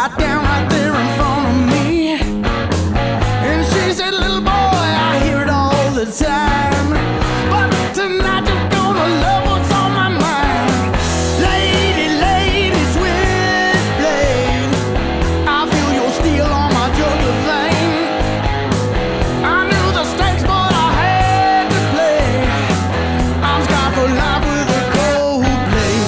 sat down right there in front of me, and she said, little boy, I hear it all the time, but tonight you're gonna love what's on my mind. Lady, lady, switchblade, I feel your steel on my jugular vein. I knew the stakes, but I had to play. I'm scarred for life with a cold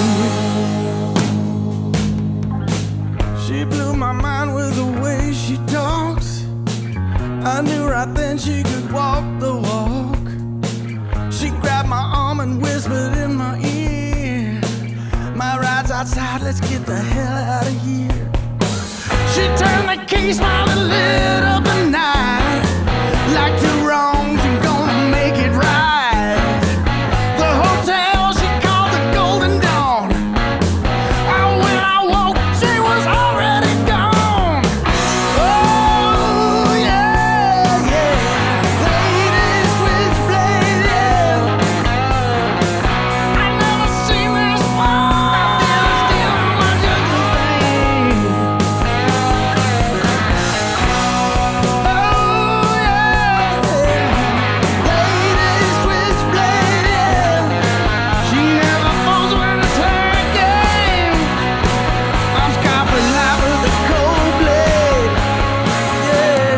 blade. She blew my mind with the way she talks. I knew right then she could walk the walk. She grabbed my arm and whispered in my ear, my ride's outside, let's get the hell out of here. She turned the key, smiled and lit up the night, like two wrongs and gonna make it right. The hotel she called the Golden Dawn, and when I woke she was already gone. Oh yeah, yeah, lady switchblade, yeah. I never seen this one. I feel it still on my jugular vein. Oh yeah, lady switchblade, yeah. She never falls when it's her game. I'm scarred for life with a cold blade, yeah.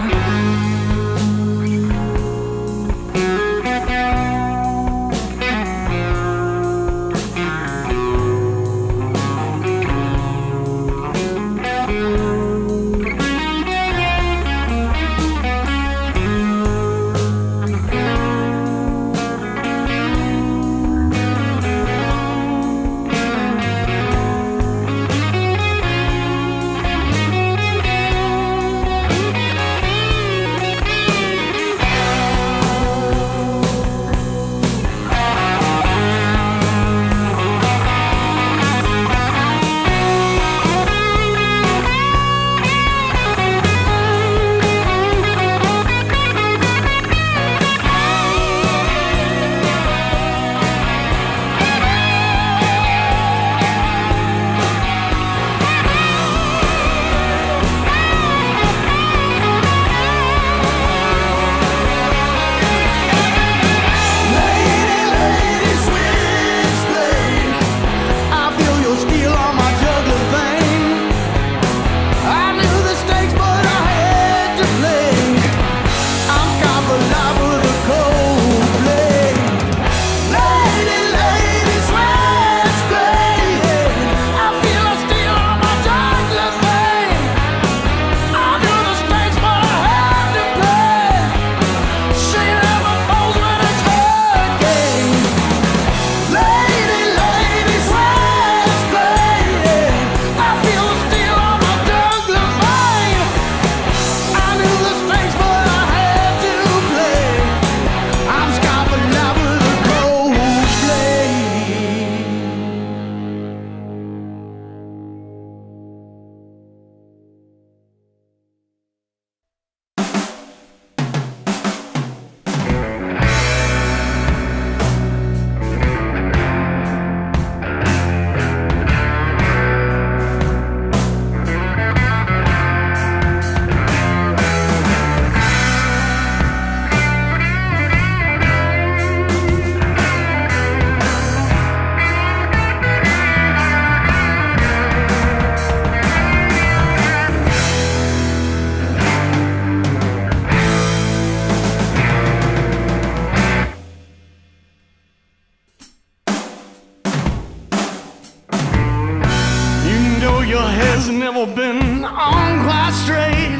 Lady switchblade, I feel your steel on my jugular vein. I knew the stakes, but I had to play. I'm scarred for life with a cold blade. Lady switchblade, I feel a steel on my jugular vein. I knew the stakes, but I had to play. She never falls when it's her game. Lady switchblade, I feel the steel on my jugular vein. I knew the stakes, but I had to play. I'm scarred for life with a cold blade. You know your hair's never been on quite straight,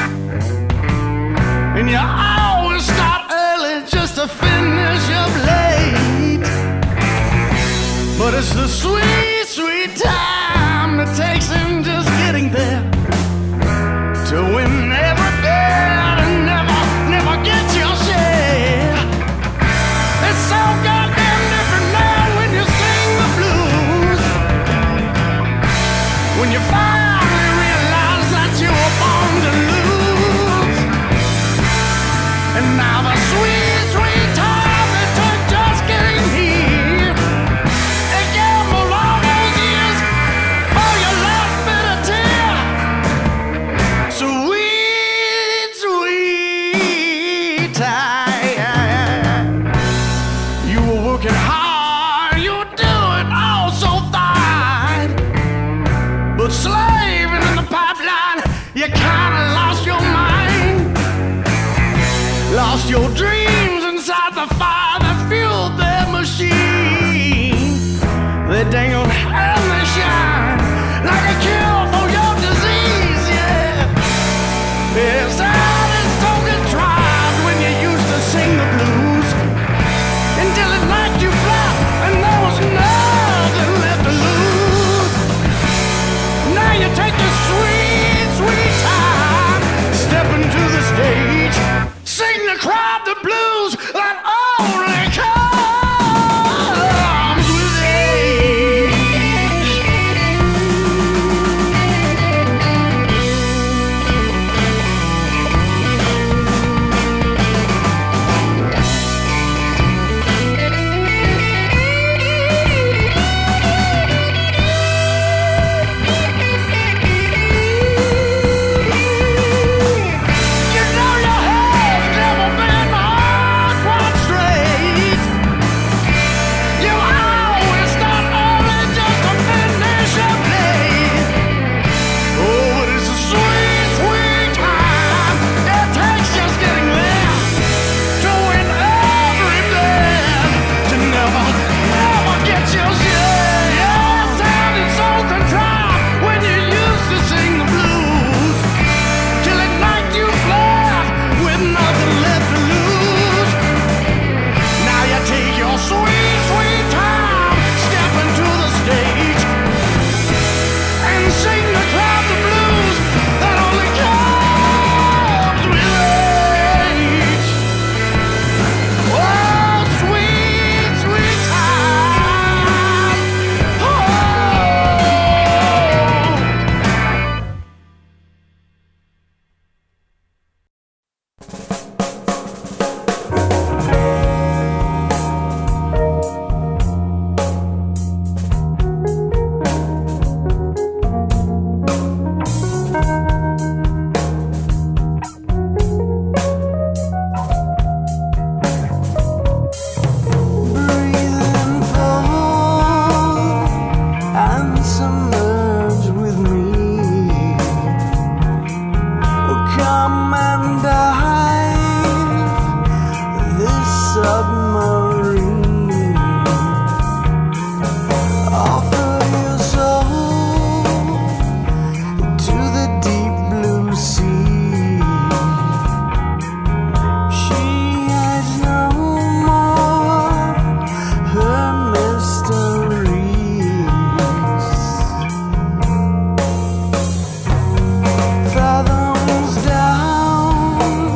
and you always start early just to finish up late. But it's the sweet, sweet time that takes in just getting there, to win every bet and never get your share. It's so goddamn different now when you sing the blues, when you finally realize that you were born to lose. And now the sweet, sweet time it took just getting here, it gambled all those years You kinda lost your mind, lost your dreams inside the fire that fueled their machine. They dangle and they shine like a cure for your disease, yeah. It's sad it's so contrived when you used to sing the blues until it knocked you flat and there was nothing left to lose. Now you take the sweet, sweet time, step into the stage, sing the crowd the blues that only comes with age. You know your head's never been hard, quite straight. You always start early just to finish a play. Oh, but it's a sweet, sweet time. It takes just getting there to win every bed, to never, never get your share. Yeah, sounded so contrived when you used to sing the blues till it knocked you flat with nothing left to lose. Now you take your sweet, sweet time, step into the stage, and sing the crowd the blues that only comes with age. Oh, sweet, sweet time. Oh. Breathe full and submerge with me. Come and dive this submarine. Offer your soul to the deep blue sea. She has no more her mysteries. Fathoms down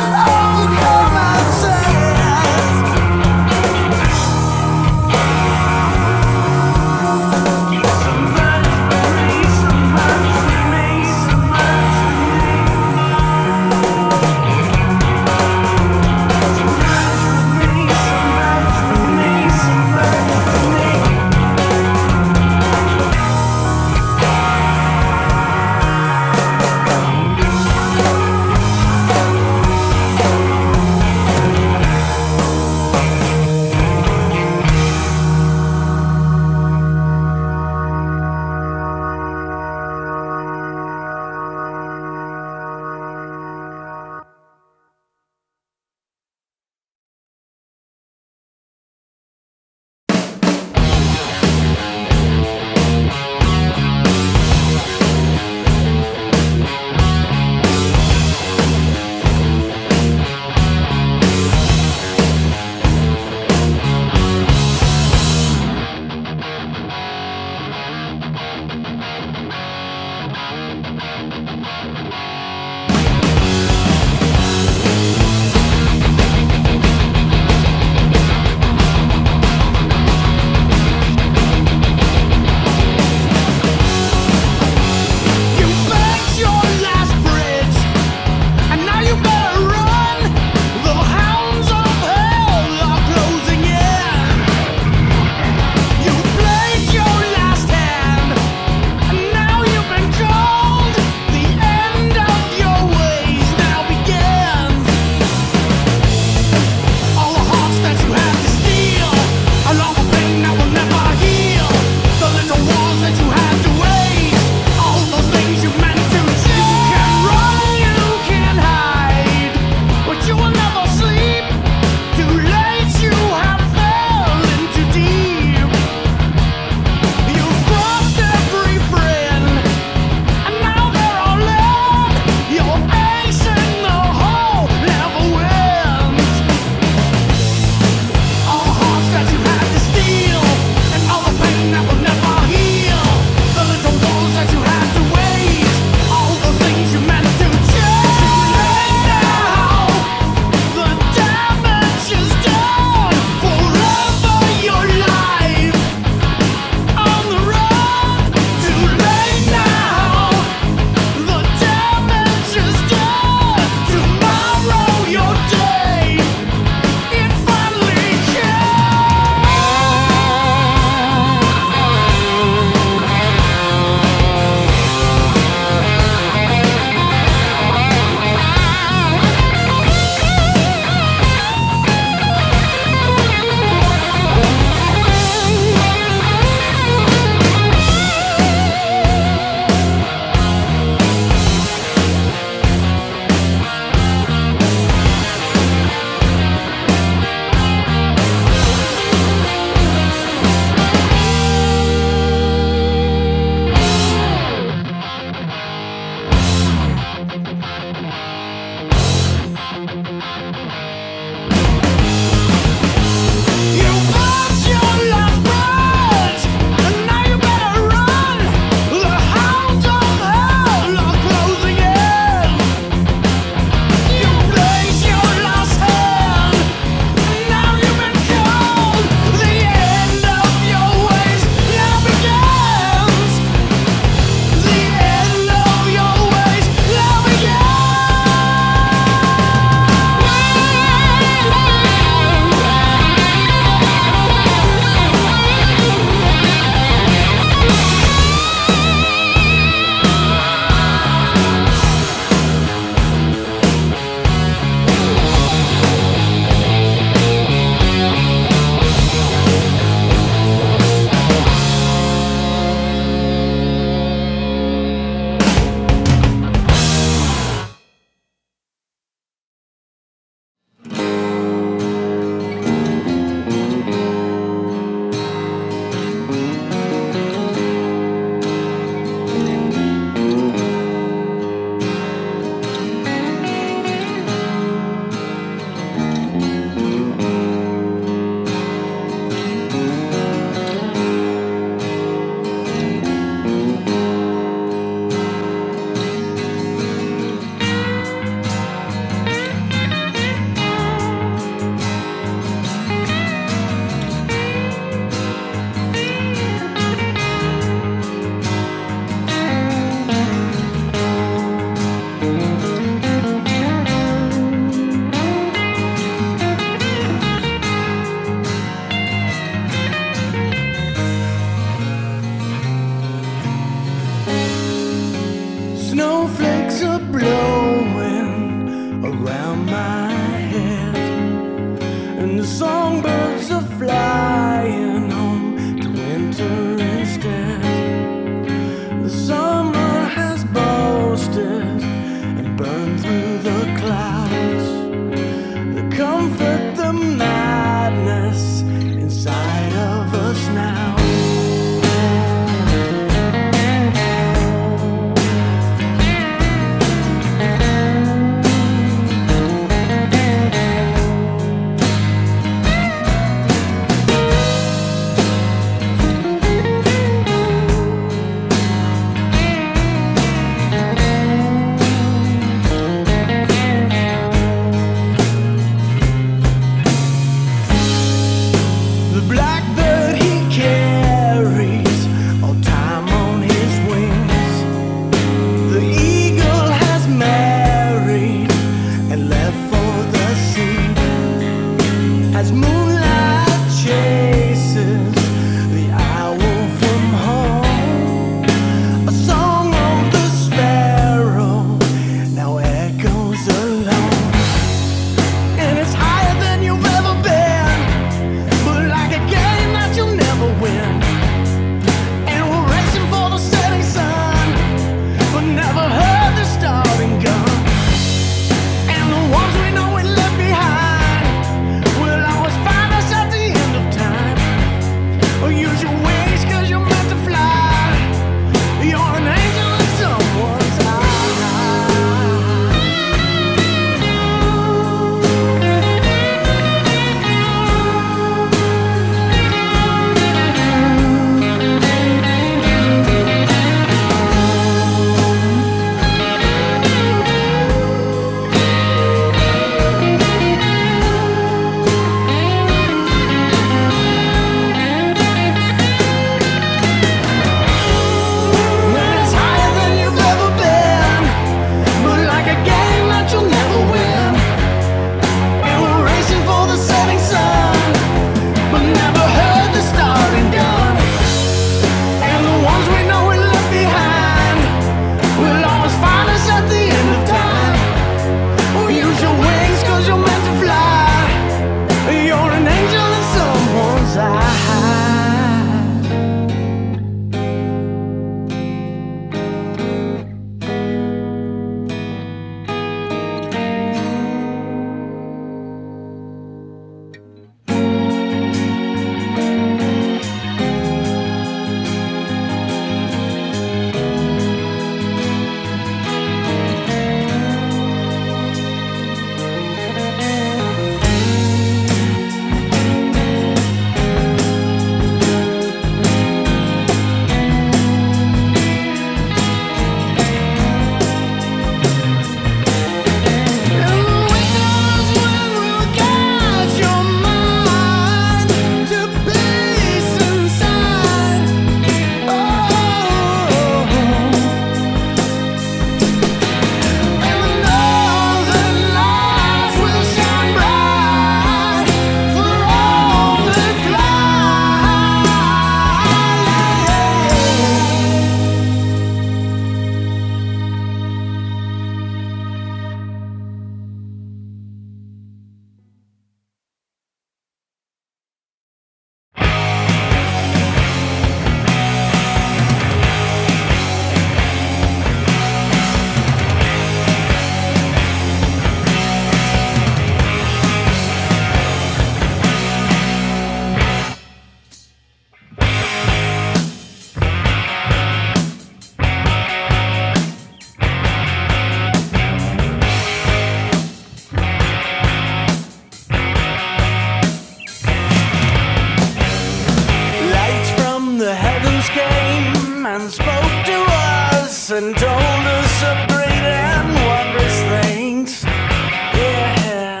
and told us of great and wondrous things. Yeah.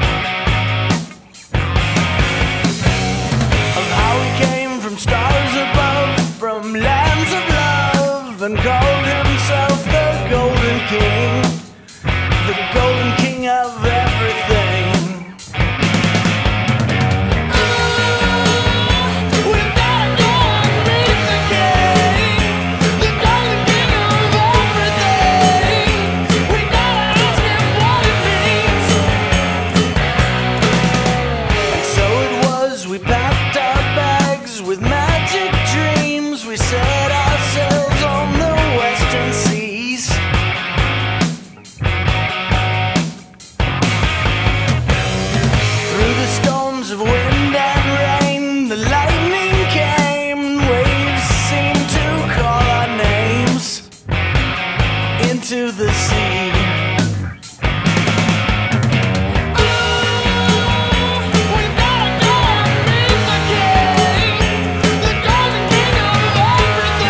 Of how he came from stars above, from lands of love, and called himself the Golden King, the Golden King of everything. To the sea. We've gotta go and meet the king, the Golden King of everything.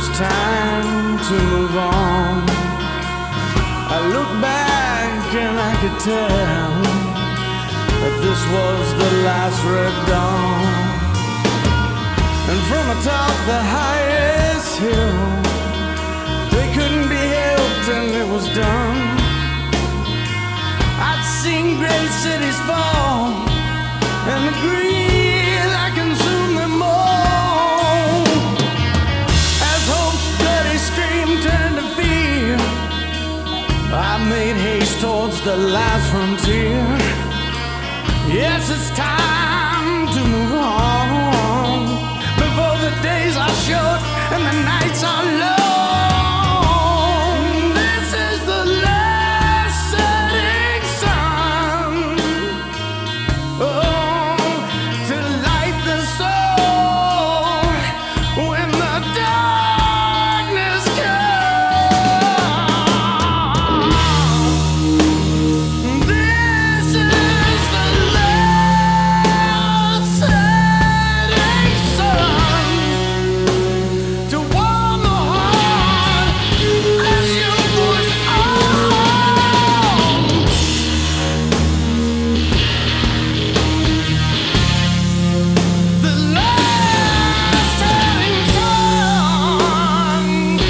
was time to move on. I look back and I could tell that this was the last red dawn. And from atop the highest hill, they couldn't be helped and it was done. I'd seen great cities fall, and the greed that consumed them all. As hope's bloody scream turned to fear, I made haste towards the last frontier. Yes, it's time to move on before the days are short and the nights are long. This is the last setting sun, oh, to light the soul when the darkness comes. This is the last setting sun to warm the heart as you push on. The last setting sun.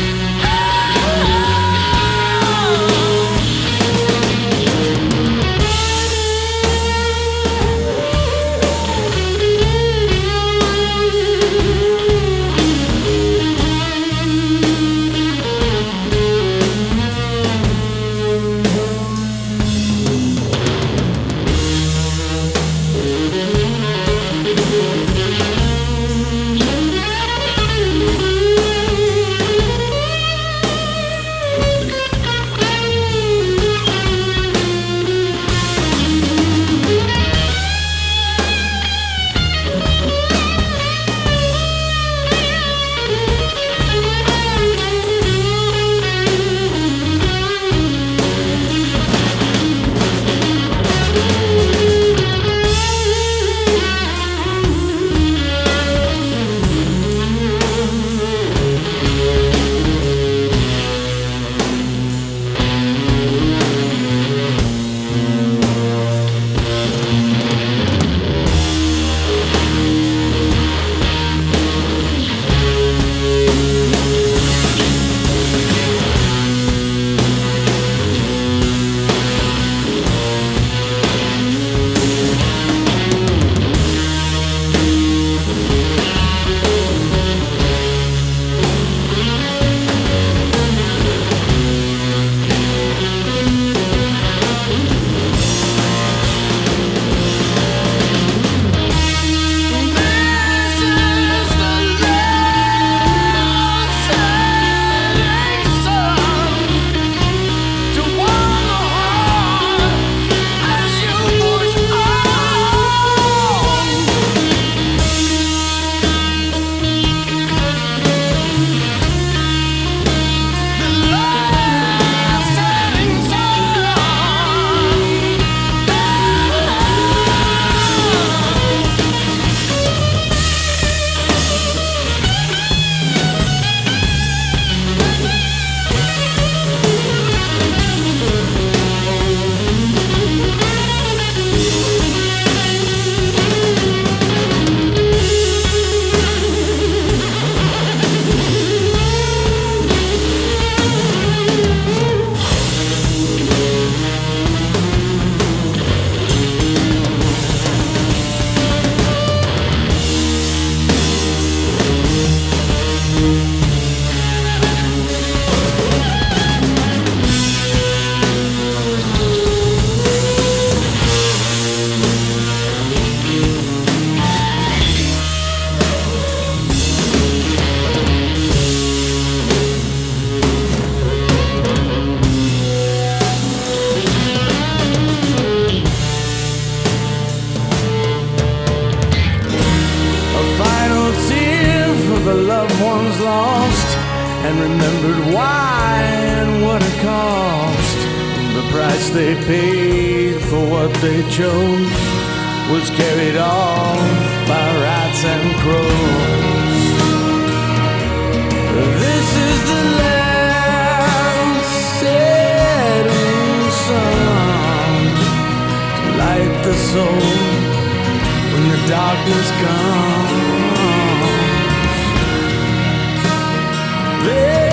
and remembered why and what it cost. The price they paid for what they chose was carried off by rats and crows. This is the last setting sun to light the soul when the darkness comes.